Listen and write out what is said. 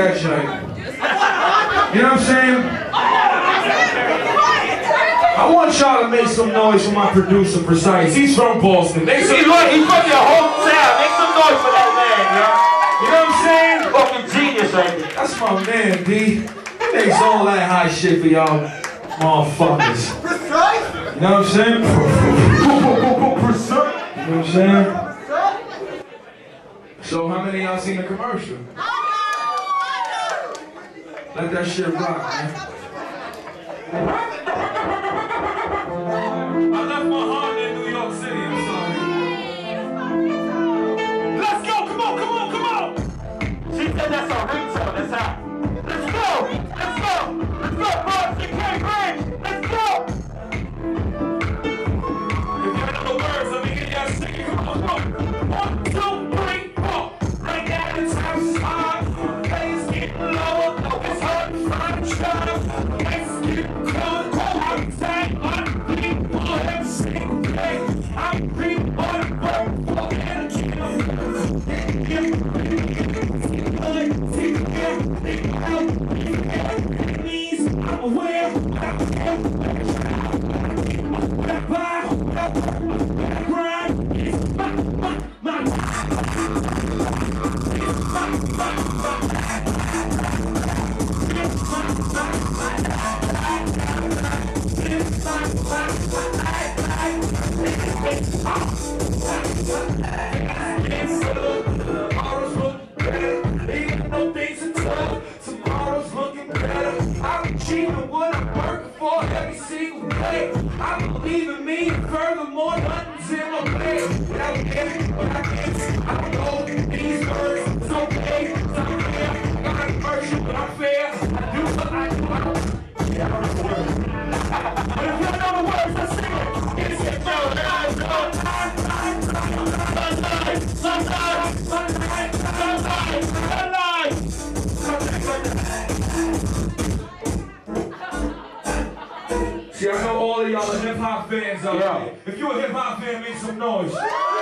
that joint. You know what I'm saying? I want y'all to make some noise for my producer, Precise. He's from Boston. Make some noise. He's from your hometown. Make some noise for that man, yo. You know what I'm saying? Fucking genius right there. That's my man, D. He makes all that high shit for y'all motherfuckers. Precise? You know what I'm saying? Precise. You know what I'm saying? So how many of y'all seen the commercial? Let that shit rock, man. I left my heart in New York City, I'm sorry. Let's go, come on, come on, come on! She said that's our ringtone, that's how. Let's go, let's go, let's go, boys, you can't bridge, let's go! If you know the words, let me hear y'all singing, come on, come on. 1, 2, 3, 4. Right now it's hard, players getting lower, it's hard to find a job. Let's get cold, I'm tight, I'm bleeding for every single day. I'm breathing on the work for energy. I'm aware. Tomorrow's looking better. I'm achieving what I'm working for every single day. I believe in me, and furthermore, nothing's in my way. Without getting what I get, I don't know these words. It's okay, it's unfair. I'm not commercial, but I'm fair. I do what I do. Yeah, I don't know the words. But if you know the words, let's sing it. It's your show. See, I know all of y'all are hip-hop fans out there. If you're a hip-hop fan, make some noise.